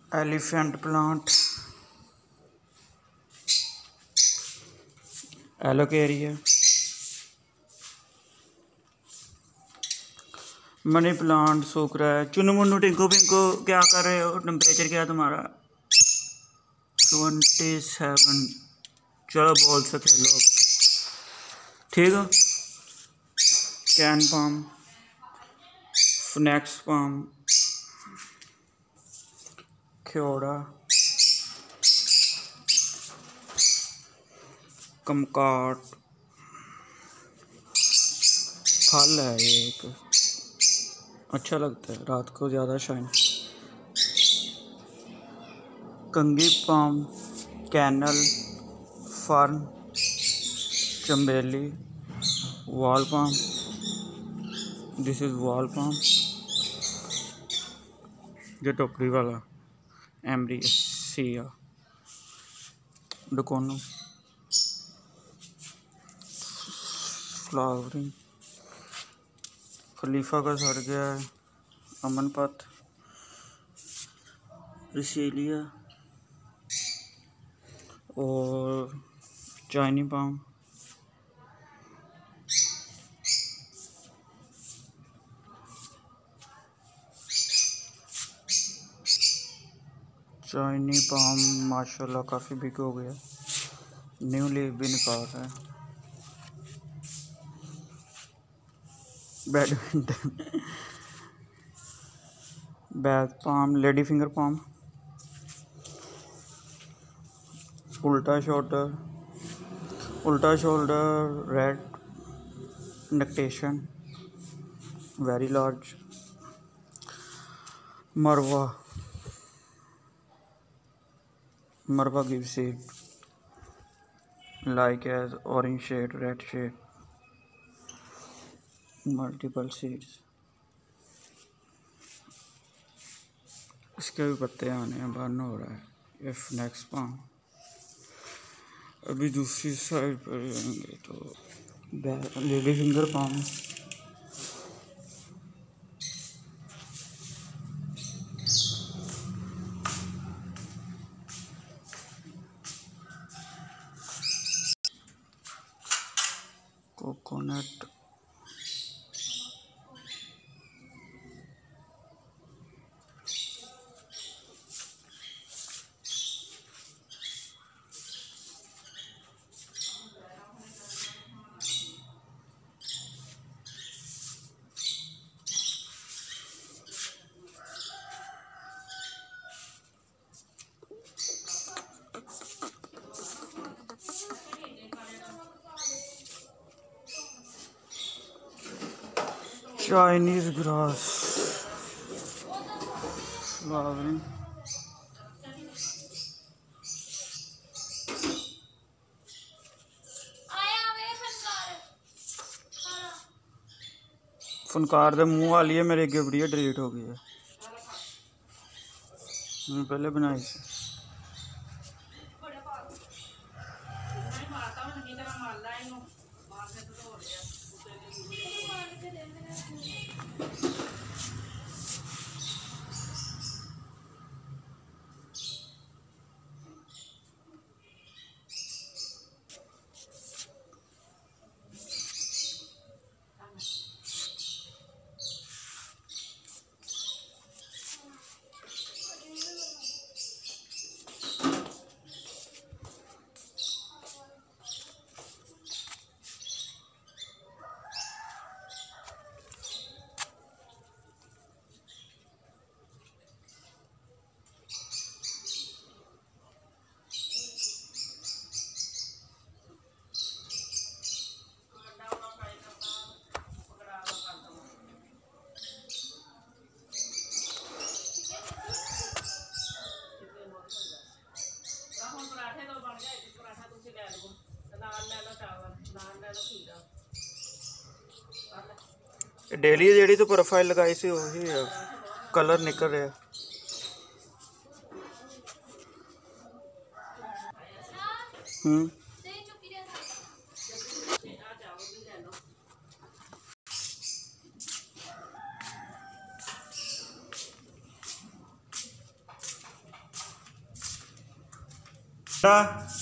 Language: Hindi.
Elephant plant, alocasia, money plant सूख रहा है। चुनु मुन्नू टिंकू पिंकू क्या कर रहे हो? टेम्परेचर क्या है तुम्हारा? 27। चलो बॉल से खेलो ठीक है। कैन पाम, स्नैक्स पाम, ख्योड़ा, कमकाट, फल है ये एक, अच्छा लगता है रात को ज़्यादा शाइन। कंगी पाम, कैनल, फर्न, चमेली, wall palm, this is wall palm, ये टोकरी वाला एम्ब्रिसिया, डकोनो, फ्लावरिंग, खलीफा का सड़ गया है, अमनपत, रिसीलिया और चाइनी पाम, चाइनी पाम माशाल्लाह काफ़ी बिग हो गया, न्यू लीफ भी निकाल रहा है। बैडमिंटन, बैथ पाम, लेडी फिंगर पाम, उल्टा शोल्डर, रेड नक्टेशन, वेरी लार्ज, मरवा give seed like as orange shade, red shade, multiple seeds। इसके भी पत्ते आने हैं, बर्न हो रहा है। ये नेक्स्ट पाम। अभी दूसरी साइड पर जाएंगे तो lady finger palm, coconut, Chinese grass, flowering, फनकार दे मुँह वाली है मेरे अगे वीडियो डिलीट हो गई है, मैं पहले बनाई थी। डेली जी तो प्रोफाइल लगाई सी वही है, कलर निकल रहा है। सा